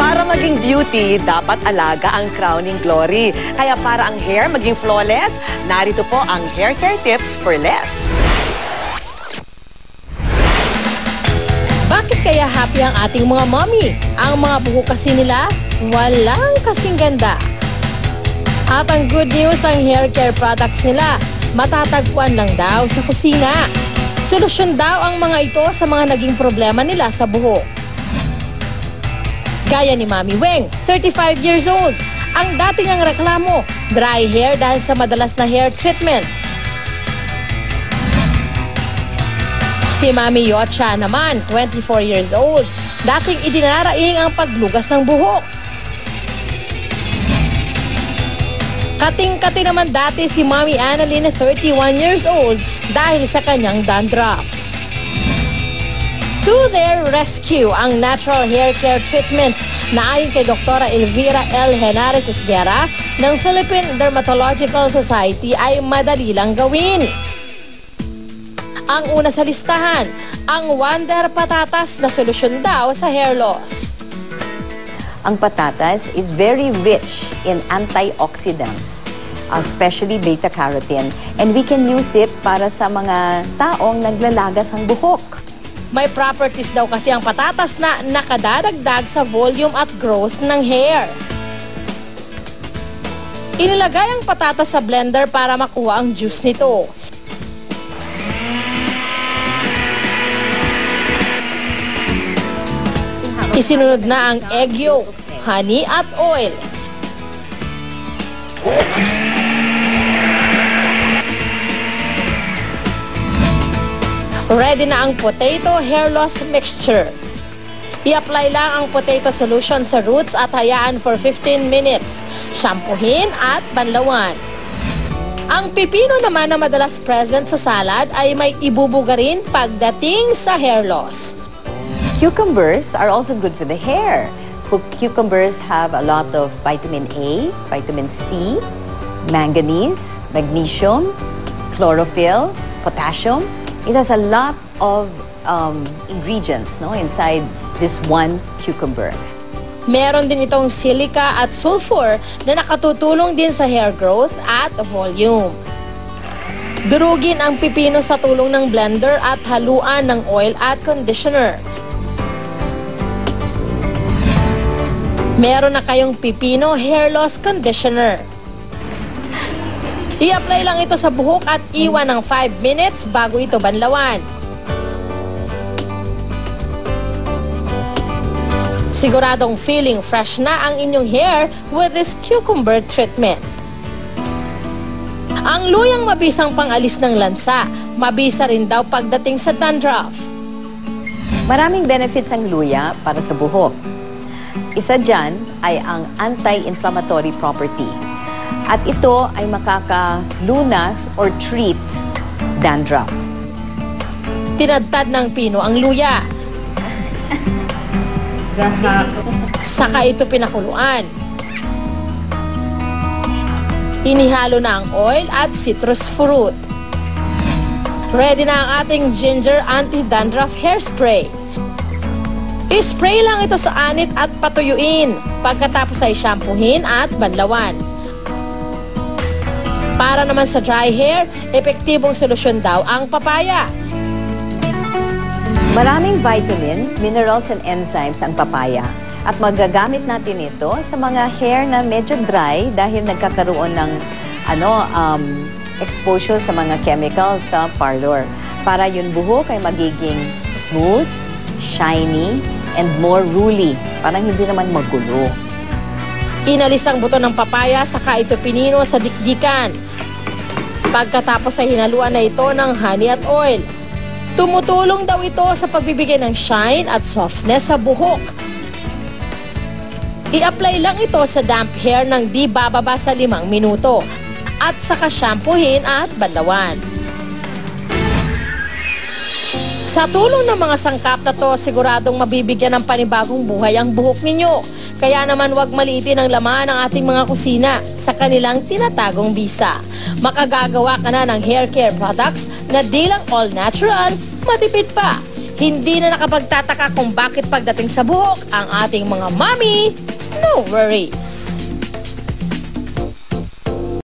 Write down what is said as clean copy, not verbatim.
Para maging beauty, dapat alaga ang crowning glory. Kaya para ang hair maging flawless, narito po ang hair care tips for less. Bakit kaya happy ang ating mga mommy? Ang mga buhok kasi nila, walang kasing ganda. At ang good news, ang hair care products nila, matatagpuan lang daw sa kusina. Solusyon daw ang mga ito sa mga naging problema nila sa buhok. Gaya ni Mami Weng, 35 years old. Ang dati niyang reklamo, dry hair dahil sa madalas na hair treatment. Si Mami Yotcha naman, 24 years old. Dating idinaraing ang paglugas ng buhok. Kating-kati naman dati si Mami Annalyn, 31 years old, dahil sa kanyang dandruff. To their rescue, ang natural hair care treatments na ayon kay Dr. Elvira L. Henares Esguera ng Philippine Dermatological Society ay madali lang gawin. Ang una sa listahan, ang Wonder Patatas na solusyon daw sa hair loss. Ang patatas is very rich in antioxidants, especially beta-carotene, and we can use it para sa mga taong naglalagas ang buhok. May properties daw kasi ang patatas na nakadadagdag sa volume at growth ng hair. Inilagay ang patatas sa blender para makuha ang juice nito. Isinunod na ang egg yolk, honey at oil. Ready na ang potato hair loss mixture. I-apply lang ang potato solution sa roots at hayaan for 15 minutes. Shampoohin at banlawan. Ang pipino naman na madalas present sa salad ay may ibubuga rin pagdating sa hair loss. Cucumbers are also good for the hair. Cucumbers have a lot of vitamin A, vitamin C, manganese, magnesium, chlorophyll, potassium. It has a lot of ingredients inside this one cucumber. Meron din itong silica at sulfur na nakatutulong din sa hair growth at volume. Durugin ang pipino sa tulong ng blender at haluan ng oil at conditioner. Meron na kayong pipino hair loss conditioner. I-apply lang ito sa buhok at iwan ng 5 minutes bago ito banlawan. Siguradong feeling fresh na ang inyong hair with this cucumber treatment. Ang luyang mabisang pangalis ng lansa, mabisa rin daw pagdating sa dandruff. Maraming benefits ang luya para sa buhok. Isa dyan ay ang anti-inflammatory property. At ito ay makakalunas or treat dandruff. Tinadtad ng pino ang luya. Saka ito pinakuluan. Inihalo na ang oil at citrus fruit. Ready na ang ating ginger anti-dandruff hairspray. I-spray lang ito sa anit at patuyuin. Pagkatapos ay shampoohin at banlawan. Para naman sa dry hair, epektibong solusyon daw ang papaya. Maraming vitamins, minerals, and enzymes ang papaya. At magagamit natin ito sa mga hair na medyo dry dahil nagkakaroon ng exposure sa mga chemicals sa parlor. Para yung buhok ay magiging smooth, shiny, and more woolly. Parang hindi naman magulo. Inalis ang buto ng papaya, saka ito pinino sa dikdikan. Pagkatapos ay hinaluan na ito ng honey at oil. Tumutulong daw ito sa pagbibigay ng shine at softness sa buhok. I-apply lang ito sa damp hair ng di bababa sa 5 minuto at saka shampoohin at banlawan. Sa tulong ng mga sangkap na to, siguradong mabibigyan ng panibagong buhay ang buhok ninyo. Kaya naman huwag maliitin ang laman ng ating mga kusina sa kanilang tinatagong bisa. Makagagawa ka na ng hair care products na di lang all natural, matipid pa. Hindi na nakapagtataka kung bakit pagdating sa buhok ang ating mga mommy, no worries.